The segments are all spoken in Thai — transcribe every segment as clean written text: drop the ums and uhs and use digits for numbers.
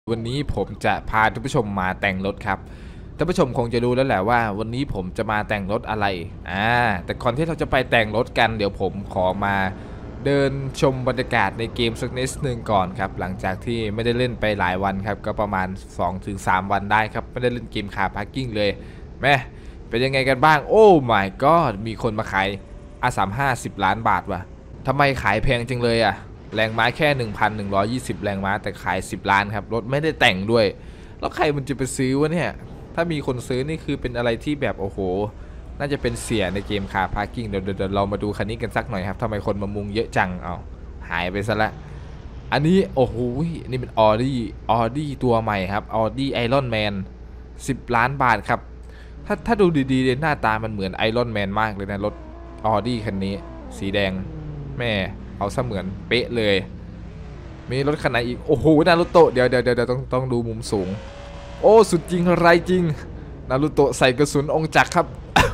วันนี้ผมจะพาท่านผู้ชมมาแต่งรถครับท่านผู้ชมคงจะรู้แล้วแหละว่าวันนี้ผมจะมาแต่งรถอะไรแต่ก่อนที่เราจะไปแต่งรถกันเดี๋ยวผมขอมาเดินชมบรรยากาศในเกมสักนิดนึงก่อนครับหลังจากที่ไม่ได้เล่นไปหลายวันครับก็ประมาณ 2-3 วันได้ครับไม่ได้เล่นเกมคาร์พาร์กิ้งเลยแม่เป็นยังไงกันบ้างโอ้ my god มีคนมาขายR35 10 ล้านบาทว่ะทำไมขายแพงจังเลยอะแรงม้าแค่ 1,120 แรงม้าแต่ขาย10 ล้านครับรถไม่ได้แต่งด้วยแล้วใครมันจะไปซื้อวะเนี่ยถ้ามีคนซื้อนี่คือเป็นอะไรที่แบบโอ้โหน่าจะเป็นเสียในเกมคาร์พาร์กิ้งเดี๋ยวเรามาดูคันนี้กันสักหน่อยครับทำไมคนมามุงเยอะจังเอาหายไปซะละอันนี้โอ้โหนี่เป็นออดี้ตัวใหม่ครับออดี้ไอรอนแมน10 ล้านบาทครับถ้าดูดีๆหน้าตามันเหมือนไอรอนแมนมากเลยนะรถออดี้คันนี้สีแดงแม่เอาเสมือนเป๊ะเลยมีรถคันไหนอีกโอ้โหนารูโตะเดี๋ยวต้องดูมุมสูงโอ้สุดจริงไรจริงนารูโตะใส่กระสุนองค์จักรครับ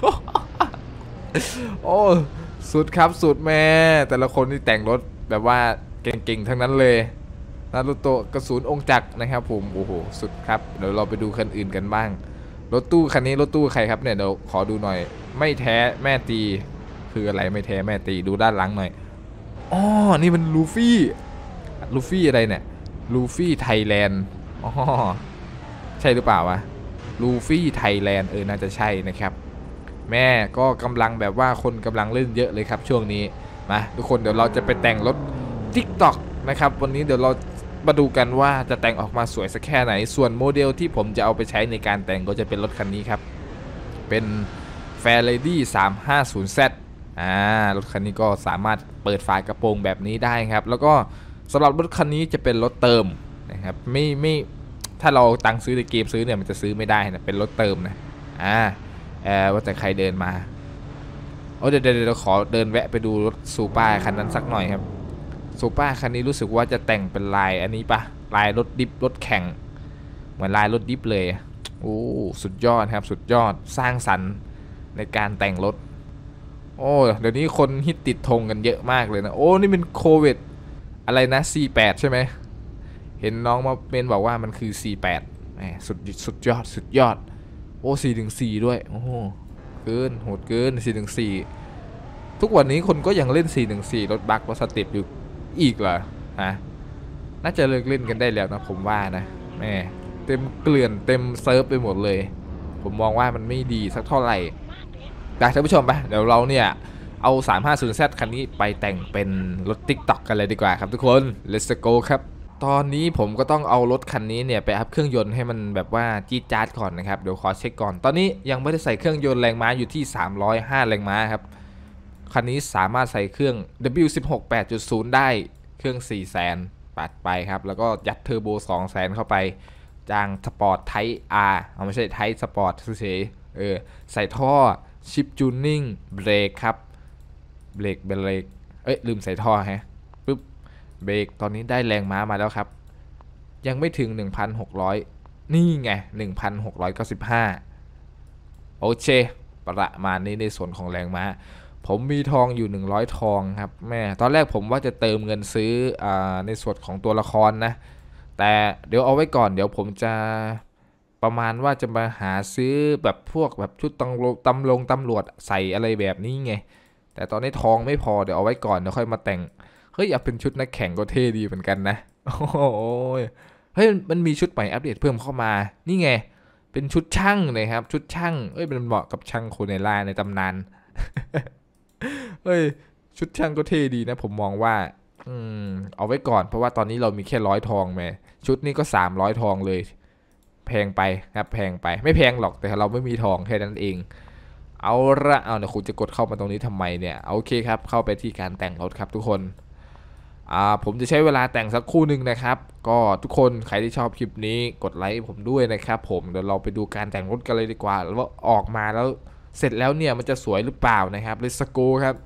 โอ้สุดครับสุดแม่แต่ละคนที่แต่งรถแบบว่าเก่งๆทั้งนั้นเลยนารูโตะกระสุนองค์จักรนะครับผมโอ้โหสุดครับเดี๋ยวเราไปดูคันอื่นกันบ้างรถตู้คันนี้รถตู้ใครครับเนี่ยเดี๋ยวขอดูหน่อยไม่แท้แม่ตีคืออะไรไม่แท้แม่ตีดูด้านหลังหน่อยอ๋อนี่มันลูฟี่อะไรเนี่ยลูฟี่ไทยแลนด์อ๋อใช่หรือเปล่าวะลูฟี่ไทยแลนด์น่าจะใช่นะครับแม่ก็กำลังแบบว่าคนกำลังเล่นเยอะเลยครับช่วงนี้มาทุกคนเดี๋ยวเราจะไปแต่งรถ TikTok นะครับวันนี้เดี๋ยวเรามาดูกันว่าจะแต่งออกมาสวยสักแค่ไหนส่วนโมเดลที่ผมจะเอาไปใช้ในการแต่งก็จะเป็นรถคันนี้ครับเป็น Fairlady 350Z รถคันนี้ก็สามารถเปิดฝากระโปรงแบบนี้ได้ครับแล้วก็สำหรับรถคันนี้จะเป็นรถเติมนะครับไม่ถ้าเราตังซื้อในเกมซื้อเนี่ยมันจะซื้อไม่ได้นะเป็นรถเติมนะว่าแต่ใครเดินมาโอ้เดี๋ยวขอเดินแวะไปดูรถซูเปอร์คันนั้นสักหน่อยครับซูเปอร์คันนี้รู้สึกว่าจะแต่งเป็นลายอันนี้ปะลายรถดิฟรถแข่งเหมือนลายรถดิฟเลยโอ้สุดยอดครับสุดยอดสร้างสรรค์ในการแต่งรถโอ้เดี๋ยวนี้คนฮิตติดธงกันเยอะมากเลยนะโอ้นี่เป็นโควิดอะไรนะ C8 ใช่ไหมเห็นน้องมาเมนบอกว่ามันคือ C8 แหมสุดยอดโอ้414ด้วยโอ้เกินโหดเกิน414ทุกวันนี้คนก็ยังเล่น414รถบัครถสเต็ปอยู่อีกเหรอฮะน่าจะเลิกเล่นกันได้แล้วนะผมว่านะแม่เต็มเกลื่อนเต็มเซิร์ฟไปหมดเลยผมมองว่ามันไม่ดีสักเท่าไหร่ท่านผู้ชมไปเดี๋ยวเราเนี่ยเอา 350Z คันนี้ไปแต่งเป็นรถ TikTok กันเลยดีกว่าครับทุกคน Let's go ครับตอนนี้ผมก็ต้องเอารถคันนี้เนี่ยไปอัพเครื่องยนต์ให้มันแบบว่าจี๊ดจ๊าดก่อนนะครับเดี๋ยวขอเช็คก่อนตอนนี้ยังไม่ได้ใส่เครื่องยนต์แรงม้าอยู่ที่305แรงม้าครับคันนี้สามารถใส่เครื่อง W16 8.0 ได้เครื่อง400,000ปัดไปครับแล้วก็ยัดเทอร์โบ200,000เข้าไปจางสปอร์ตไทป์ R เอาไม่ใช่ไทป์สปอร์ตเฉยใส่ท่อชิปจูนนิ่งเบรกครับเบรกลืมใส่ท่อฮะปึ๊บเบรกตอนนี้ได้แรงม้ามาแล้วครับยังไม่ถึง 1,600 นี่ไง 1,695 โอเคประมาณนี้ในส่วนของแรงม้าผมมีทองอยู่100ทองครับแม่ตอนแรกผมว่าจะเติมเงินซื้อในส่วนของตัวละครนะแต่เดี๋ยวเอาไว้ก่อนเดี๋ยวผมจะประมาณว่าจะมาหาซื้อแบบพวกแบบชุดตำรวจใส่อะไรแบบนี้ไงแต่ตอนนี้ทองไม่พอเดี๋ยวเอาไว้ก่อนเดี๋ยวค่อยมาแต่งเฮ้ยอยากเป็นชุดนักแข่งก็เท่ดีเหมือนกันนะโอ้ยเฮ้ยมันมีชุดใหม่อัปเดตเพิ่มเข้ามานี่ไงเป็นชุดช่างเลยครับชุดช่างมันเหมาะกับช่างโคเนล่าในตำนานเฮ้ยชุดช่างก็เท่ดีนะผมมองว่าเอาไว้ก่อนเพราะว่าตอนนี้เรามีแค่100ทองแม่ชุดนี้ก็300ทองเลยแพงไปครับแพงไปไม่แพงหรอกแต่เราไม่มีทองแค่นั้นเองเอาเนี่ยคุณจะกดเข้ามาตรงนี้ทำไมเนี่ยโอเคครับเข้าไปที่การแต่งรถครับทุกคนผมจะใช้เวลาแต่งสักครู่หนึ่งนะครับก็ทุกคนใครที่ชอบคลิปนี้กดไลค์ผมด้วยนะครับผมเดี๋ยวเราไปดูการแต่งรถกันเลยดีกว่าว่าออกมาแล้วเสร็จแล้วเนี่ยมันจะสวยหรือเปล่านะครับ Let's go ครับ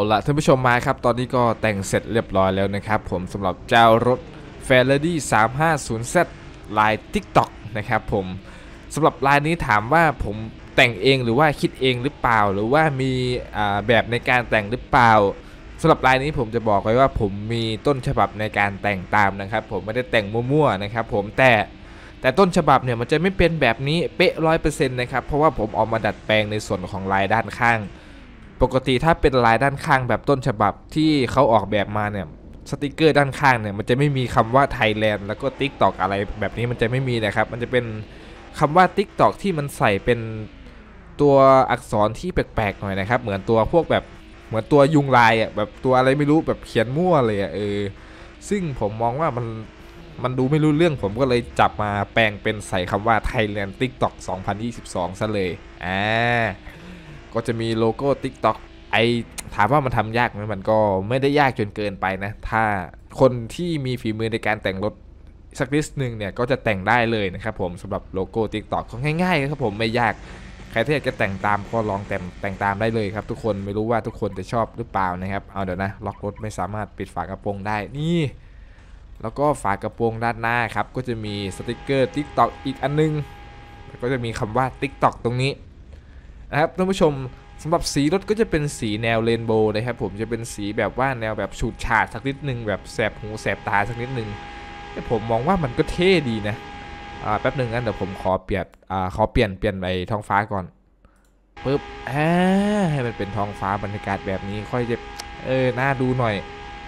ละท่านผู้ชมมาครับตอนนี้ก็แต่งเสร็จเรียบร้อยแล้วนะครับผมสำหรับเจ้ารถ Ferrari 350Z ลาย TikTok นะครับผมสำหรับลายนี้ถามว่าผมแต่งเองหรือว่าคิดเองหรือเปล่าหรือว่ามีแบบในการแต่งหรือเปล่าสำหรับลายนี้ผมจะบอกไว้ว่าผมมีต้นฉบับในการแต่งตามนะครับผมไม่ได้แต่งมั่วๆนะครับผมแต่ต้นฉบับเนี่ยมันจะไม่เป็นแบบนี้เป๊ะ 100% นะครับเพราะว่าผมเอามาดัดแปลงในส่วนของลายด้านข้างปกติถ้าเป็นลายด้านข้างแบบต้นฉบับที่เขาออกแบบมาเนี่ยสติกเกอร์ด้านข้างเนี่ยมันจะไม่มีคำว่า Thailand แล้วก็ TikTok อะไรแบบนี้มันจะไม่มีนะครับมันจะเป็นคำว่า TikTok ที่มันใส่เป็นตัวอักษรที่แปลกๆหน่อยนะครับเหมือนตัวพวกแบบเหมือนตัวยุงลายอ่ะแบบตัวอะไรไม่รู้แบบเขียนมั่วเลยอ่ะซึ่งผมมองว่ามันดูไม่รู้เรื่องผมก็เลยจับมาแปลงเป็นใส่คำว่า Thailand TikTok 2022 ซะเลยก็จะมีโลโก้ TikTok ถามว่ามันทำยากไหมมันก็ไม่ได้ยากจนเกินไปนะถ้าคนที่มีฝีมือในการแต่งรถสักนิดนึงเนี่ยก็จะแต่งได้เลยนะครับผมสำหรับโลโก้ TikTok ก็ง่ายๆครับผมไม่ยากใครที่อยากจะแต่งตามก็ลองแต่งตามได้เลยครับทุกคนไม่รู้ว่าทุกคนจะชอบหรือเปล่านะครับเอาเดี๋ยวนะล็อกรถไม่สามารถปิดฝากระโปรงได้นี่แล้วก็ฝากระโปรงด้านหน้าครับก็จะมีสติกเกอร์ TikTok อีกอันนึงแล้วก็จะมีคำว่า TikTok ตรงนี้นะครับท่านผู้ชมสำหรับสีรถก็จะเป็นสีแนวเรนโบว์นะครับผมจะเป็นสีแบบว่าแนวแบบฉูดฉาดสักนิดนึงแบบแสบหูแสบตาสักนิดนึงแต่ผมมองว่ามันก็เท่ดีนะแป๊บหนึ่งงั้นเดี๋ยวผมขอเปลี่ยนไปท้องฟ้าก่อนปึ๊บให้มันเป็นท้องฟ้าบรรยากาศแบบนี้ค่อยจะน่าดูหน่อย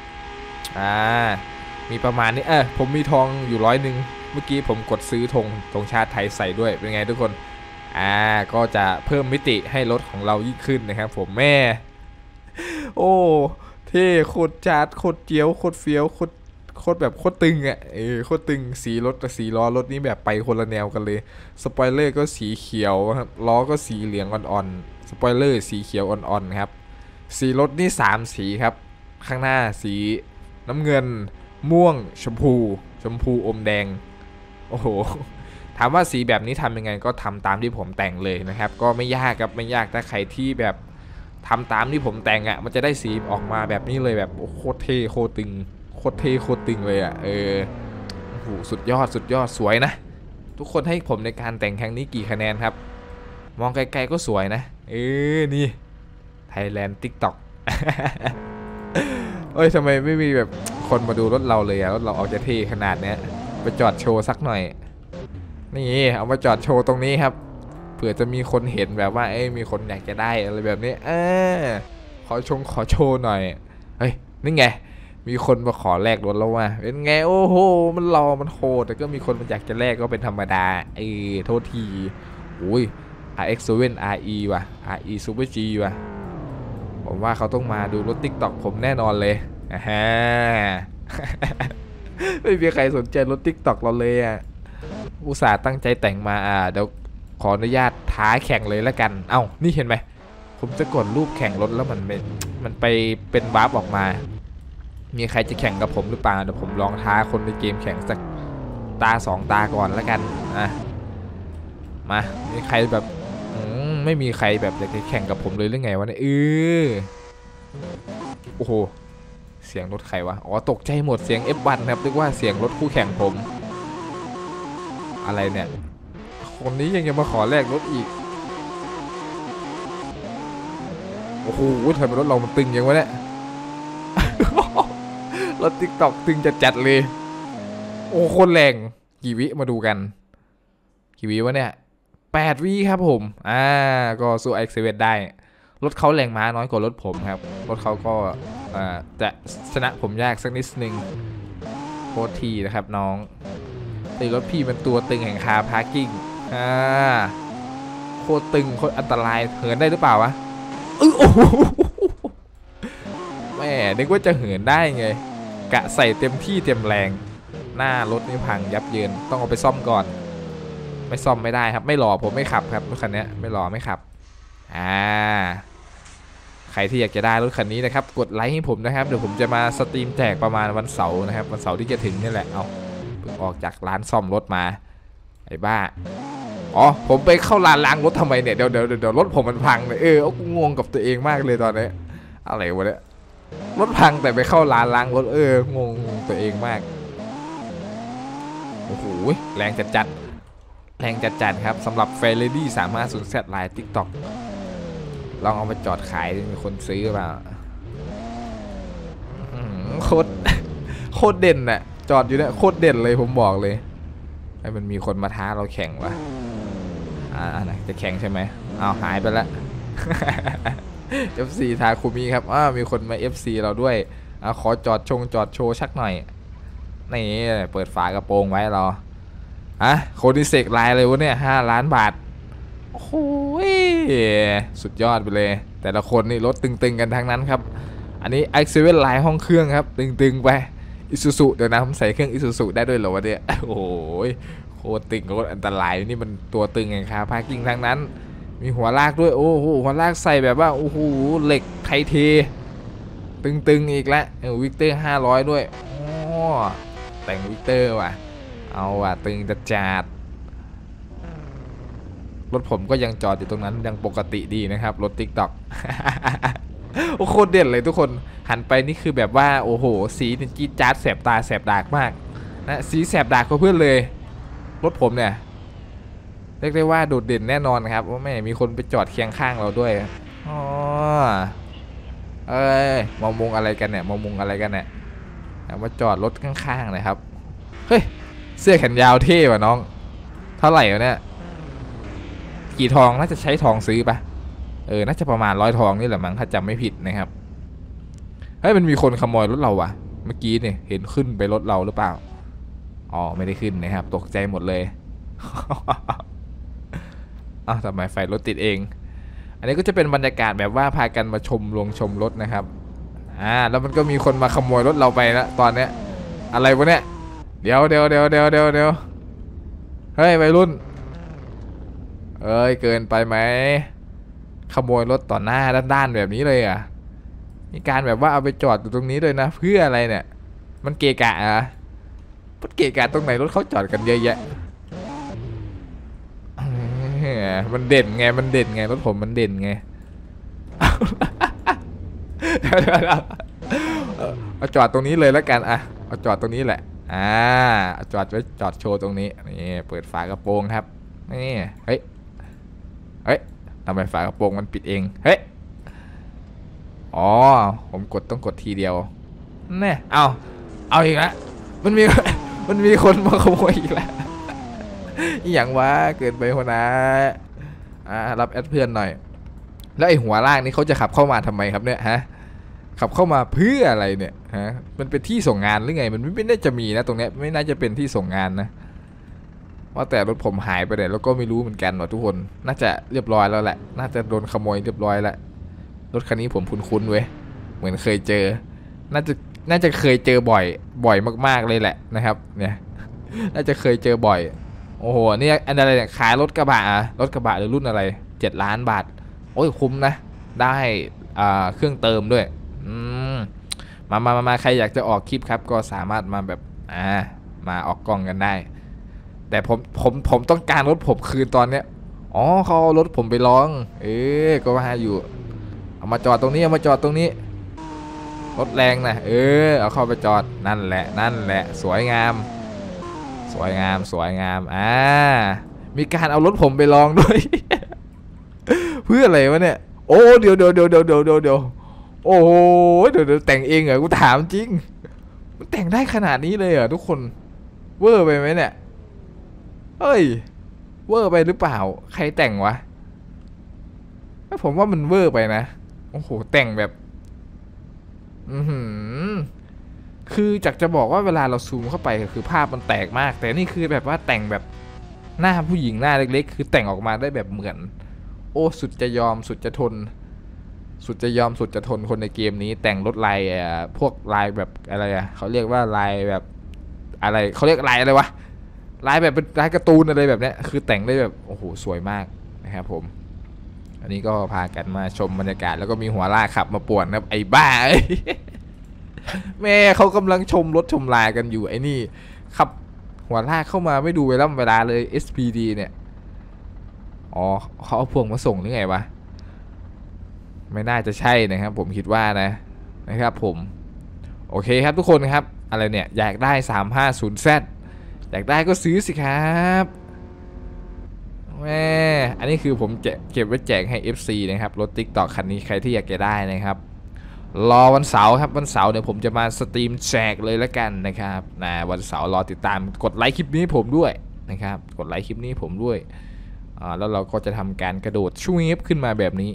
มีประมาณนี้ผมมีทองอยู่100เมื่อกี้ผมกดซื้อธงชาติไทยใส่ด้วยเป็นไงทุกคนก็จะเพิ่มมิติให้รถของเรายิ่งขึ้นนะครับผมแม่โอ้เท่โคตรจัดโคตรเจียวโคตรเฟี้ยวโคตรแบบโคตรตึงโคตรตึงสีรถกับสีล้อรถนี้แบบไปคนละแนวกันเลยสปอยเลอร์ก็สีเขียวครับล้อก็สีเหลืองอ่อนๆสปอยเลอร์สีเขียวอ่อนๆครับสีรถนี่3สีครับข้างหน้าสีน้ำเงินม่วงชมพูอมแดงโอ้โหถามว่าสีแบบนี้ทำยังไงก็ทำตามที่ผมแต่งเลยนะครับก็ไม่ยากครับไม่ยากถ้าใครที่แบบทำตามที่ผมแต่งมันจะได้สีออกมาแบบนี้เลยแบบโคตรเท่โคตรตึงโคตรเท่โคตรตึงเลยโอ้โหสุดยอดสวยนะทุกคนให้ผมในการแต่งครั้งนี้กี่คะแนนครับมองไกลๆก็สวยนะนี่ Thailand TikTok ทำไมไม่มีแบบคนมาดูรถเราเลยรถเราออกจะเท่ขนาดเนี้ยไปจอดโชว์สักหน่อยนี่เอามาจอดโชว์ตรงนี้ครับเผื่อจะมีคนเห็นแบบว่ามีคนอยากจะได้อะไรแบบนี้ขอโชว์หน่อยนี่ไงมีคนมาขอแลกรถแล้วว่ะเป็นไงโอ้โหมันรอมันโหดแต่ก็มีคนมันอยากจะแลกก็เป็นธรรมดาโทษทีอุ้ย RX7 RE ว่ะ RE Super G ว่ะผมว่าเขาต้องมาดูรถ TikTok ผมแน่นอนเลยไม่มีใครสนใจรถ TikTok เราเลยอุตส่าห์ตั้งใจแต่งมาเดี๋ยวขออนุญาตท้าแข่งเลยแล้วกันนี่เห็นไหมผมจะกดรูปแข่งรถแล้วมันไปเป็นวาร์ปออกมามีใครจะแข่งกับผมหรือเปล่าเดี๋ยวผมลองท้าคนในเกมแข่งสักตา2 ตาก่อนแล้วกันมามีใครแบบไม่มีใครแบบอยากจะแข่งกับผมเลยหรือไงวะเนี่ยโอ้โหเสียงรถใครวะตกใจหมดเสียง F1 ครับนึกว่าเสียงรถคู่แข่งผมอะไรเนี่ยคนนี้ยังจะมาขอแลกรถอีกโอ้โหทำไมรถเรามันตึงอย่างวะเนี่ย รถ TikTok ตึงจัดเลยโอ้คนแรงกี่วิมาดูกันกี่วิวะเนี่ย8 วิครับผมก็สู้ RX7 ได้รถเขาแรงม้าน้อยกว่ารถผมครับรถเขาก็จะชนะผมยากสักนิดนึงโคตรทีนะครับน้องแต่รถพี่มันตัวตึงแห่งคาร์พาร์กิ้งโคตรตึงโคตรอันตรายเหินได้หรือเปล่าวะโอ้โหแม่นึกว่าจะเหินได้ไงกะใส่เต็มที่เต็มแรงหน้ารถนี่พังยับเยินต้องเอาไปซ่อมก่อนไม่ซ่อมไม่ได้ครับไม่หล่อผมไม่ขับครับรถคันนี้ไม่หล่อไม่ขับใครที่อยากจะได้รถคันนี้นะครับกดไลค์ให้ผมนะครับเดี๋ยวผมจะมาสตรีมแจกประมาณวันเสาร์นะครับวันเสาร์ที่จะถึงนี่แหละเพิ่งออกจากร้านซ่อมรถมาไอ้บ้าผมไปเข้าร้านล้างรถทำไมเนี่ยเดี๋ยวรถผมมันพังเลยกูงงกับตัวเองมากเลยตอนนี้อะไรวะเนี่ยรถพังแต่ไปเข้าร้านล้างรถงงตัวเองมากโอ้โหแรงจัดแรงจัดครับสำหรับเฟรนดี้350 Z ไลน์ TikTok ลองเอามาจอดขายมีคนซื้อเปล่าโคตรโคตรเด่นน่ะจอดอยู่เนี่ยโคตรเด่นเลยผมบอกเลยไอ้มันมีคนมาท้าเราแข่งวะไหนจะแข่งใช่ไหมเอาหายไปแล้ว FC ทาคุมิครับมีคนมา FC เราด้วยขอจอดโชว์ชักหน่อยนี่เปิดฝากระโปรงไว้เราโคดิเซกไลน์เลยวะเนี่ย5 ล้านบาทโอ้โหสุดยอดไปเลยแต่ละคนนี่รถตึงๆกันทั้งนั้นครับอันนี้ i7 ไลน์ห้องเครื่องครับตึงๆไปอิซูซุเดี๋ยวนะผมใส่เครื่องอิซูซุได้ด้วยเหรอวะเนี่ยโอ้โหโคตรตึงโคตรอันตรายนี่มันตัวตึงไงครับพาร์กิ้งทั้งนั้นมีหัวลากด้วยโอ้โหหัวลากใส่แบบว่าโอ้โหเหล็กไทเทตึงๆอีกแล้ววิกเตอร์500ด้วยแต่งวิกเตอร์ว่ะเอาว่ะตึงจัดรถผมก็ยังจอดอยู่ตรงนั้นยังปกติดีนะครับรถ TikTok โอ้โคตรเด่นเลยทุกคนหันไปนี่คือแบบว่าโอ้โหสีนี่จี๊ดจ๊าดแสบตาแสบดากมากนะสีแสบดากกว่าเพื่อนเลยรถผมเนี่ยเรียกได้ว่าโดดเด่นแน่นอนครับว่าไม่มีคนไปจอดเคียงข้างเราด้วยมองมุงอะไรกันเนี่ยมองมุงอะไรกันเนี่ยมาจอดรถข้างๆนะครับเฮ้ยเสื้อแขนยาวเท่ว่ะน้องเท่าไหร่วะเนี่ยกี่ทองน่าจะใช้ทองซื้อปะน่าจะประมาณ100 ทองนี่แหละมั้งถ้าจำไม่ผิดนะครับเฮ้ยมันมีคนขโมยรถเราว่ะเมื่อกี้เนี่ยเห็นขึ้นไปรถเราหรือเปล่าไม่ได้ขึ้นนะครับตกใจหมดเลยทำไมไฟรถติดเองอันนี้ก็จะเป็นบรรยากาศแบบว่าพากันมาชมรถนะครับแล้วมันก็มีคนมาขโมยรถเราไปแล้วตอนเนี้ยอะไรวะเนี่ยเดี๋ยวเฮ้ยวัยรุ่นเกินไปไหมขโมยรถต่อหน้าด้านแบบนี้เลยมีการแบบว่าเอาไปจอดอยู่ตรงนี้เลยนะเพื่ออะไรเนี่ยมันเกะกะมันเกะกะตรงไหนรถเขาจอดกันเยอะแยะมันเด่นไงรถผมมันเด่นไงเอาจอดตรงนี้เลยแล้วกันเอาจอดตรงนี้แหละจอดไว้จอดโชว์ตรงนี้นี่เปิดฝากระโปรงครับนี่เฮ้ยทำไมฝากระโปรงมันปิดเองเฮ้ยผมต้องกดทีเดียวเนี่ยเอาอีกแล้วมันมีคนมาขโมยอีกแล้วอย่างวะเกินไปหัวหน้ารับแอดเพื่อนหน่อยแล้วไอหัวล่างนี่เขาจะขับเข้ามาทำไมครับเนี่ยขับเข้ามาเพื่ออะไรเนี่ยมันเป็นที่ส่งงานหรือไงมันไม่น่าจะมีนะตรงเนี้ยไม่น่าจะเป็นที่ส่งงานนะว่าแต่รถผมหายไปไหนแล้วก็ไม่รู้เหมือนกันว่ะทุกคนน่าจะเรียบร้อยแล้วแหละน่าจะโดนขโมยเรียบร้อยแล้วรถคันนี้ผมคุ้นเว้ยเหมือนเคยเจอน่าจะเคยเจอบ่อยมากๆเลยแหละนะครับเนี่ยน่าจะเคยเจอบ่อยโอ้โหนี่อันอะไรเนี่ยขายรถกระบะหรือรุ่นอะไร7 ล้านบาทโอ้ยคุ้มนะได้เครื่องเติมด้วยมาใครอยากจะออกคลิปครับก็สามารถมาแบบมาออกกล้องกันได้แต่ผมต้องการรถผมคืนตอนเนี้ยเขาเอารถผมไปลองก็ว่าอยู่เอามาจอดตรงนี้รถแรงนะเอาเข้าไปจอดนั่นแหละสวยงามมีการเอารถผมไปลองด้วย เพื่ออะไรวะเนี่ยเดี๋ยวโอ้โหเดี๋ยวแต่งเองเหรอกูถามจริงมันแต่งได้ขนาดนี้เลยเหรอทุกคนเวอร์ไปไหมเนี่ยเวอร์ไปหรือเปล่าใครแต่งวะผมว่ามันเวอร์ไปนะโอ้โหแต่งแบบคือจากจะบอกว่าเวลาเราซูมเข้าไปคือภาพมันแตกมากแต่นี่คือแบบว่าแต่งแบบหน้าผู้หญิงหน้าเล็กๆคือแต่งออกมาได้แบบเหมือนสุดจะยอมสุดจะทนคนในเกมนี้แต่งรถลายพวกลายแบบอะไรเขาเรียกว่าลายแบบอะไรเขาเรียกลายอะไรวะลายแบบเป็นลายการ์ตูนอะไรแบบเนี้ยคือแต่งได้แบบโอ้โหสวยมากนะครับผมอันนี้ก็พากันมาชมบรรยากาศแล้วก็มีหัวลากขับมาป่วนนะไอ้บ้า แม่เขากำลังชมรถชมลายกันอยู่ไอ้นี่ขับหัวลากเข้ามาไม่ดูเวลาเลย SPD เนี่ยเขาเอาพวงมาส่งหรือไงวะไม่น่าจะใช่นะครับผมคิดว่านะครับผมโอเคครับทุกคนครับอะไรเนี่ยอยากได้ 350Z อยากได้ก็ซื้อสิครับแม่อันนี้คือผมเก็บไว้แจกให้ FC นะครับรถ TikTok คันนี้ใครที่อยากจะได้นะครับรอวันเสาร์ครับวันเสาร์เนี่ยผมจะมาสตรีมแจกเลยแล้วกันนะครับวันเสาร์รอติดตามกดไลค์คลิปนี้ผมด้วยนะครับกดไลค์คลิปนี้ผมด้วยแล้วเราก็จะทำการกระโดดชูเอฟขึ้นมาแบบนี้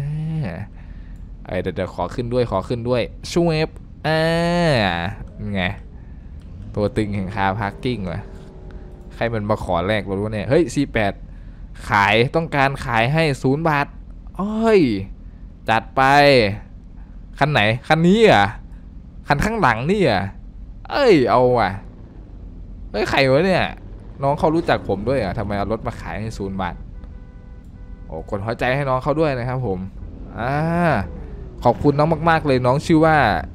เดี๋ยวขอขึ้นด้วยชูเอฟไงตัวตึงแห่งคาร์พาร์กิ้งวะใครมันมาขอแลกรถวะเนี่ยเฮ้ย C8 ขายต้องการขายให้0 บาทเอ้ยจัดไปคันไหนคันนี้อ่ะคันข้างหลังนี่อ่ะเอ้ยเอาว่ะเฮ้ยใครวะเนี่ยน้องเขารู้จักผมด้วยอ่ะทำไมเอารถมาขายให้0 บาทโอ้กดหัวใจให้น้องเขาด้วยนะครับผมขอบคุณน้องมากๆเลยน้องชื่อว่า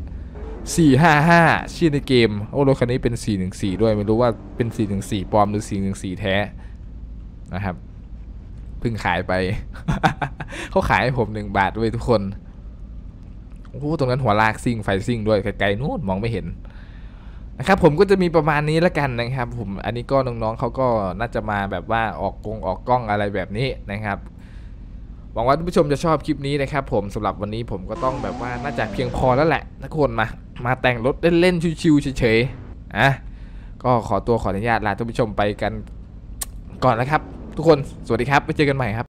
455ชื่อในเกมโอ้รถคันนี้เป็น414ด้วยไม่รู้ว่าเป็น414ปลอมหรือ414แท้นะครับเพิ่งขายไป เขาขายให้ผม1 บาทด้วยทุกคนโอ้ตรงนั้นหัวลากซิ่งไฟซิ่งด้วยไกลๆนู้นมองไม่เห็นนะครับผมก็จะมีประมาณนี้แล้วกันนะครับผมอันนี้ก็น้องๆเขาก็น่าจะมาแบบว่าออกกล้องอะไรแบบนี้นะครับหวังว่าท่านผู้ชมจะชอบคลิปนี้นะครับผมสำหรับวันนี้ผมก็ต้องแบบว่าน่าจะเพียงพอแล้วแหละทุกคนมาแต่งรถเล่นๆชิวๆเฉยๆก็ขออนุญาตลาท่านผู้ชมไปกันก่อนนะครับทุกคนสวัสดีครับไว้เจอกันใหม่ครับ